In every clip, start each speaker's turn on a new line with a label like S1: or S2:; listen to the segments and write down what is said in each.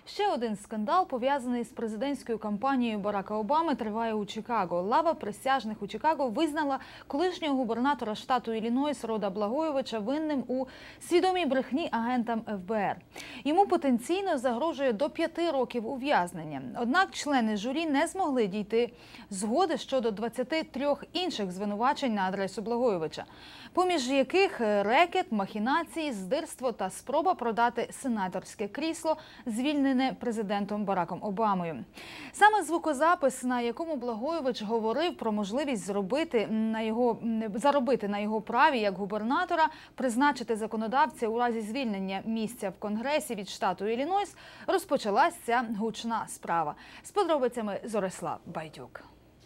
S1: Ще один скандал, пов'язаний з президентською кампанією Барака Обами, триває у Чикаго. Лава присяжних у Чикаго визнала колишнього губернатора штату Іллінойс Рода Благойовича винним у свідомій брехні агентам ФБР. Йому потенційно загрожує до 5 років ув'язнення. Однак члени журі не змогли дійти згоди щодо 23 інших звинувачень на адресу Благойовича, поміж яких рекет, махінації, здирство та спроба продати сенаторське крісло, звільнене президентом Бараком Обамою. Саме звукозапис, на якому Благойович говорив про можливість заробити на його праві як губернатора, призначити законодавця у разі звільнення місця в Конгресі від штату Іллінойс, розпочалась ця гучна справа. З подробицями Зорислав Байдюк.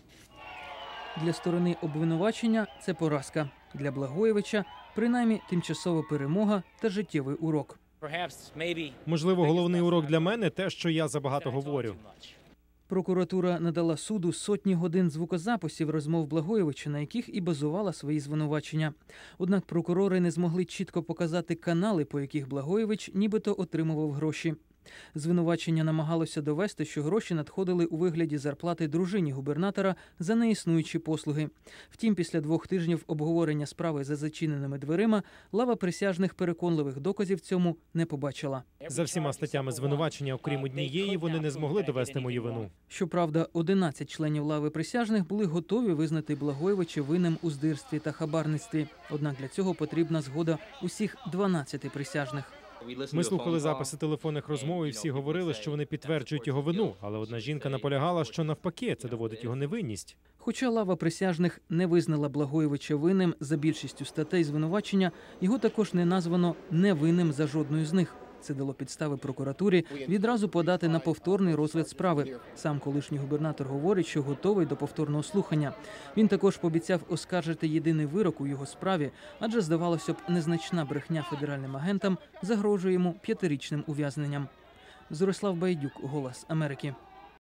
S2: Для сторони обвинувачення це поразка. Для Благойовича – принаймні тимчасова перемога та життєвий урок.
S3: Можливо, головний урок для мене – те, що я забагато говорю.
S2: Прокуратура надала суду сотні годин звукозаписів розмов Благойовича, на яких і базувала свої звинувачення. Однак прокурори не змогли чітко показати канали, по яких Благойович нібито отримував гроші. Звинувачення намагалося довести, що гроші надходили у вигляді зарплати дружині губернатора за неіснуючі послуги. Втім, після 2 тижнів обговорення справи за зачиненими дверима, лава присяжних переконливих доказів цьому не побачила.
S3: За всіма статтями звинувачення, окрім однієї, вони не змогли довести мою вину.
S2: Щоправда, 11 членів лави присяжних були готові визнати Благойовича винним у здирстві та хабарництві. Однак для цього потрібна згода усіх 12 присяжних.
S3: Ми слухали записи телефонних розмов і всі говорили, що вони підтверджують його вину. Але одна жінка наполягала, що навпаки, це доводить його невинність.
S2: Хоча лава присяжних не визнала Благойовича винним за більшістю статей звинувачення, його також не названо невинним за жодною з них. Це дало підстави прокуратурі відразу подати на повторний розгляд справи. Сам колишній губернатор говорить, що готовий до повторного слухання. Він також пообіцяв оскаржити єдиний вирок у його справі, адже, здавалося б, незначна брехня федеральним агентам загрожує йому 5-річним ув'язненням. Зорислав Байдюк, «Голос Америки».